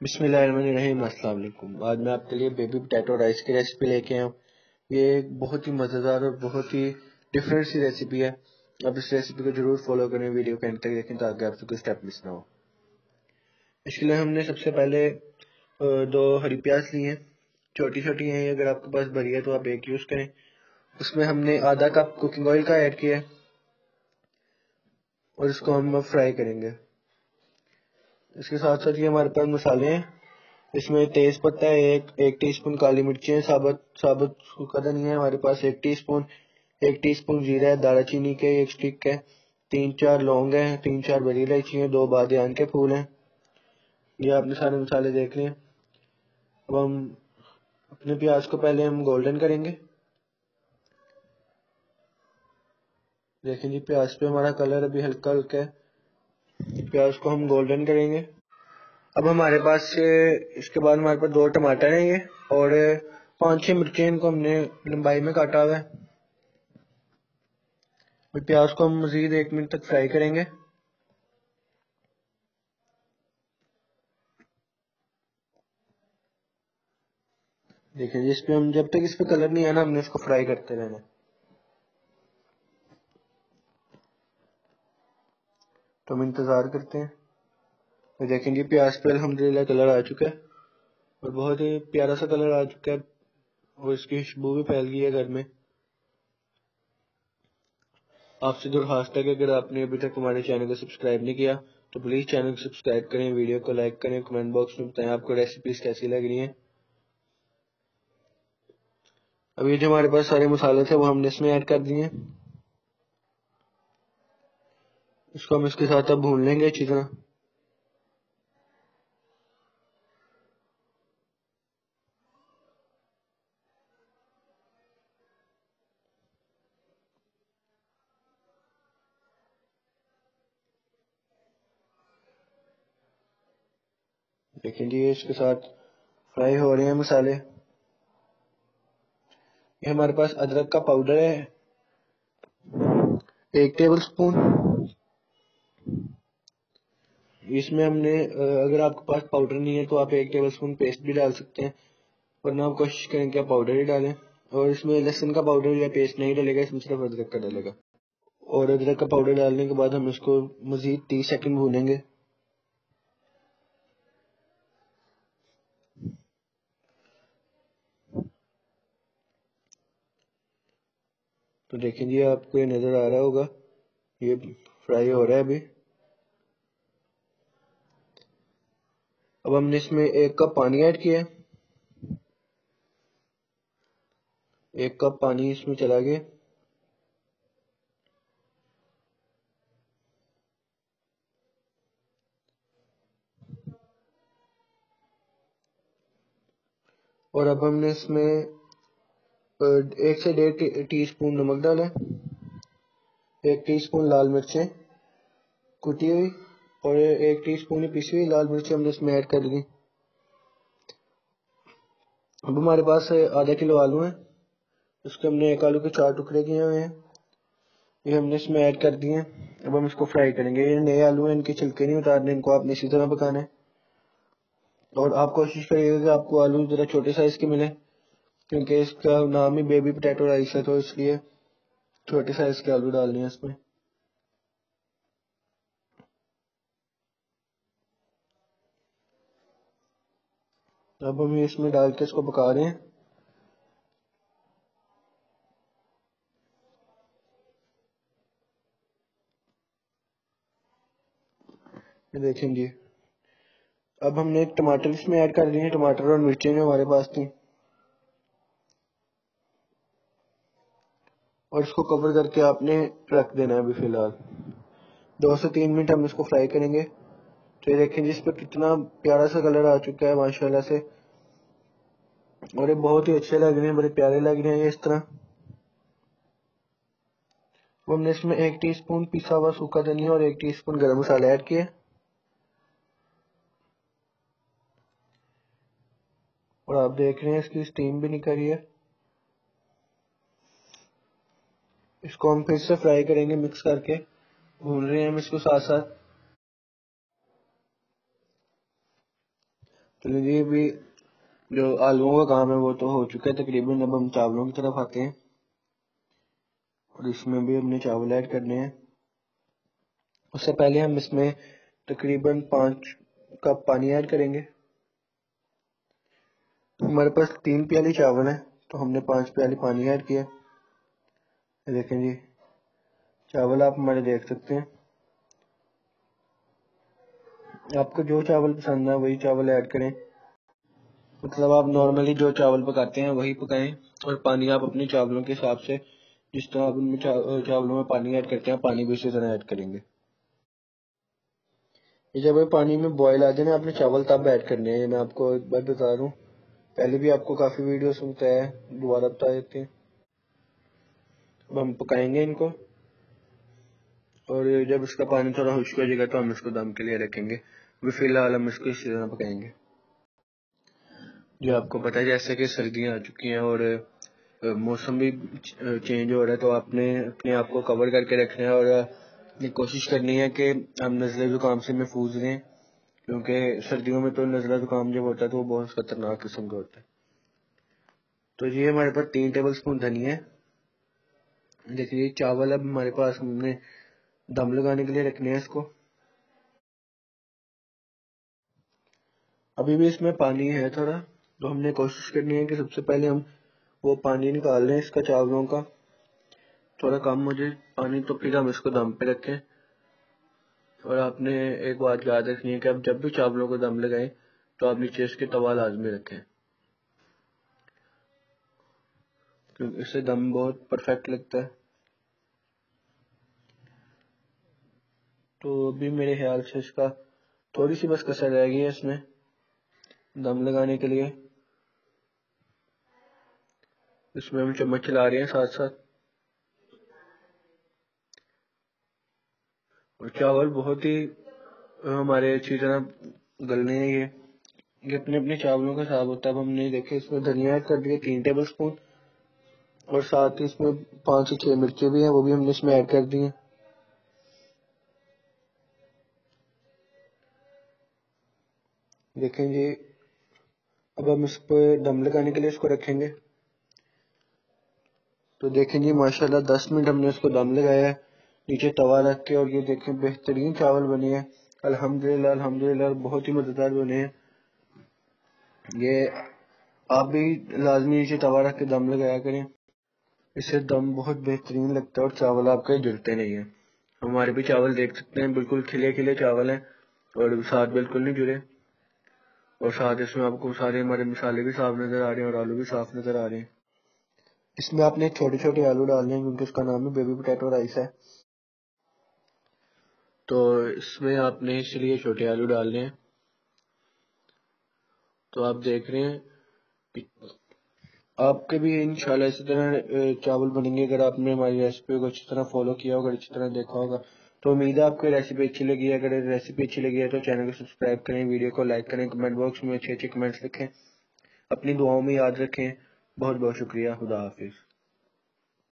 बिस्मिल्लाहिर्रहमानिर्रहीम। अस्सलाम वालेकुम। आज मैं आपके लिए बेबी पोटैटो राइस की रेसिपी लेके आया हूँ। ये एक बहुत ही मज़ेदार और बहुत ही डिफरेंट सी रेसिपी है। आप इस रेसिपी को जरूर फॉलो करें, वीडियो को एंड तक देखें ताकि आपसे कोई स्टेप मिस ना हो। इसके लिए हमने सबसे पहले दो हरी प्याज ली हैं, छोटी छोटी हैं। अगर आपके पास बड़ी है तो आप एक यूज़ करें। उसमें हमने आधा कप कुकिंग ऑयल का ऐड किया है और इसको हम फ्राई करेंगे। इसके साथ साथ ये हमारे पास मसाले हैं। इसमें तेज पत्ता है, एक टीस्पून काली मिर्ची है, साबुत साबुत सूखा धनिया है हमारे पास एक टीस्पून जीरा है, दालचीनी के एक स्टिक है, 3-4 लौंग है, 3-4 बड़ी इलायची है, 2 बादियान के फूल हैं। ये आपने सारे मसाले देख लिए। अब हम अपने प्याज को पहले हम गोल्डन करेंगे। देखें जी, प्याज पे हमारा कलर अभी हल्का हल्का है। प्याज को हम गोल्डन करेंगे। अब हमारे पास इसके बाद हमारे पास 2 टमाटर हैं ये, और 5-6 मिर्चें, इनको हमने लंबाई में काटा हुआ है। प्याज को हम मजीद 1 मिनट तक फ्राई करेंगे। देखिए, इस पे हम जब तक इस पे कलर नहीं आना हमने इसको फ्राई करते रहना। तो हम इंतजार करते हैं। तो देखेंगे प्याज पे अल्हम्दुलिल्लाह कलर आ चुका है और बहुत ही प्यारा सा कलर आ चुका है और इसकी खुशबू भी फैल गई है घर में। आपसे दरख्वास्त है कि अगर आपने अभी तक हमारे चैनल को सब्सक्राइब नहीं किया तो प्लीज चैनल को सब्सक्राइब करें, वीडियो को लाइक करें, कमेंट बॉक्स में बताएं आपको रेसिपीज कैसी लग रही हैं। अब ये जो हमारे पास सारे मसाले थे वो हमने इसमें ऐड कर दिए। इसको हम इसके साथ अब भून लेंगे अच्छी तरह। देखें जी, इसके साथ फ्राई हो रहे हैं मसाले। ये हमारे पास अदरक का पाउडर है 1 टेबल स्पून। इसमें हमने अगर आपके पास पाउडर नहीं है तो आप 1 टेबल स्पून पेस्ट भी डाल सकते हैं, वरना आप कोशिश करें कि आप पाउडर ही डालें। और इसमें लहसुन का पाउडर या पेस्ट नहीं डलेगा, इसमें सिर्फ अदरक का डलेगा। और अदरक का पाउडर डालने के बाद हम इसको मजीद 30 सेकंड भूनेंगे। तो देखें जी, आपको ये नजर आ रहा होगा, ये फ्राई हो रहा है अभी। अब हमने इसमें 1 कप पानी ऐड किया है। 1 कप पानी इसमें चला गया। और अब हमने इसमें 1 से 1.5 टीस्पून नमक डाला है, 1 टीस्पून लाल मिर्चें कुटी हुई और 1 टीस्पून पिसी हुई लाल मिर्चें हमने इसमें ऐड कर दी। अब हमारे पास आधा किलो आलू है, उसके हमने 1 आलू के 4 टुकड़े किए हुए हैं, ये हमने इसमें ऐड कर दिए। अब हम इसको फ्राई करेंगे। ये नए आलू हैं, इनके छिलके नहीं उतारने, इनको आपने इसी तरह पकाना है। और आप कोशिश करिएगा कि आपको आलू जरा छोटे साइज के मिले, क्योंकि इसका नाम ही बेबी पोटैटो राइस है, तो इसलिए छोटे साइज के आलू डालने हैं इसमें। अब हम ये इसमें डाल के इसको पका रहे हैं। ये देखेंगे, अब हमने टमाटर इसमें ऐड कर दिए हैं, टमाटर और मिर्चें जो हमारे पास थी, और इसको कवर करके आपने रख देना है अभी फिलहाल। 2 से 3 मिनट हम इसको फ्राई करेंगे। तो ये देखें जिस पर कितना प्यारा सा कलर आ चुका है माशाल्लाह से, और ये बहुत ही अच्छे लग रहे हैं, बड़े प्यारे लग रहे हैं ये इस तरह। वो हमने इसमें 1 टीस्पून पिसा हुआ सूखा धनिया और 1 टीस्पून गरम मसाला ऐड किया, और आप देख रहे हैं इसकी स्टीम भी निकल रही है। इसको हम फिर से फ्राई करेंगे, मिक्स करके भून रहे हैं हम इसको साथ साथ। तो ये भी जो आलूओं का काम है वो तो हो चुका है तकरीबन। अब हम चावलों की तरफ आते हैं और इसमें भी हमने चावल ऐड करने हैं। उससे पहले हम इसमें तकरीबन 5 कप पानी ऐड करेंगे। हमारे पास 3 प्याली चावल है तो हमने 5 प्याली पानी ऐड किया। देखें जी, चावल आप हमारे देख सकते हैं। आपको जो चावल पसंद है वही चावल ऐड करें, मतलब आप नॉर्मली जो चावल पकाते हैं वही पकाएं, और पानी आप अपने चावलों के हिसाब से जिस तरह आप उनमें चावलों में पानी ऐड करते हैं पानी भी उसी तरह ऐड करेंगे। ये जब ये पानी में बॉयल आ जाए ना, आपने चावल तब ऐड करने हैं। मैं आपको एक बार बता रहा हूँ, पहले भी आपको काफी वीडियोस में बताया है, दोबारा बता देते हैं। अब हम पकाएंगे इनको, और जब इसका पानी थोड़ा खुश्क हो जाएगा तो हम इसको दम के लिए रखेंगे। अभी फिलहाल हम इसको इसी तरह पकाएंगे। जो आपको पता है जैसे कि सर्दियां आ चुकी हैं और मौसम भी चेंज हो रहा है, तो आपने अपने आप को कवर करके रखना है और ये कोशिश करनी है कि हम नज़ले जुकाम से महफूज रहें, क्योंकि सर्दियों में तो नज़ला जुकाम जब होता है तो वो बहुत खतरनाक किस्म का होता है। तो ये हमारे पास 3 टेबल स्पून धनिया है। देखिए चावल अब हमारे पास हमने दम लगाने के लिए रखने हैं इसको। अभी भी इसमें पानी है थोड़ा, तो हमने कोशिश करनी है कि सबसे पहले हम वो पानी निकाल लें इसका, चावलों का थोड़ा कम हो जाए पानी, तो फिर हम इसको दम पे रखें। और आपने एक बात याद रखनी है कि आप जब भी चावलों को दम लगाएं तो आप नीचे इसके तवा लाजमी रखें, क्योंकि इससे दम बहुत परफेक्ट लगता है। तो अभी मेरे ख्याल से इसका थोड़ी सी बस कसर रह गई है इसमें दम लगाने के लिए। इसमें हम चम्मच चला रहे हैं साथ साथ, और चावल बहुत ही हमारे अच्छी तरह गलने हैं। ये अपने अपने चावलों का हिसाब होता है। अब हमने देखे इसमें धनिया ऐड कर दिया 3 टेबल स्पून, और साथ ही इसमें 5 से 6 मिर्चें भी हैं, वो भी हमने इसमें ऐड कर दी हैं। देखें जी, अब हम इस पर दम लगाने के लिए इसको रखेंगे। तो देखें जी माशाल्लाह 10 मिनट हमने इसको दम लगाया है नीचे तवा रख के, और ये देखें बेहतरीन चावल बने हैं अल्हम्दुलिल्लाह अल्हम्दुलिल्लाह, बहुत ही मजेदार बने हैं ये। आप भी लाजमी नीचे तवा रख के दम लगाया करें, इससे दम बहुत बेहतरीन लगता है और चावल आपके जलते नहीं है। हमारे भी चावल देख सकते हैं बिल्कुल खिले खिले चावल हैं और साथ बिल्कुल नहीं जुड़े, और साथ इसमें आपको सारे हमारे मसाले भी साफ नजर आ रहे हैं और आलू भी साफ नजर आ रहे हैं। इसमें आपने छोटे छोटे आलू डालने हैं क्योंकि उसका नाम ही बेबी पोटैटो राइस है, तो इसमें आपने इसलिए छोटे आलू डालने हैं। तो आप देख रहे हैं कि आपके भी इंशाल्लाह इसी तरह चावल बनेंगे अगर आपने हमारी रेसिपी को अच्छी तरह फॉलो किया होगा, अच्छी तरह देखा होगा। तो उम्मीद है आपको रेसिपी अच्छी लगी है। अगर रेसिपी अच्छी लगी है तो चैनल को सब्सक्राइब करें, वीडियो को लाइक करें, कमेंट बॉक्स में अच्छे अच्छे कमेंट्स लिखें, अपनी दुआओं में याद रखें। बहुत बहुत शुक्रिया, खुदा हाफिज।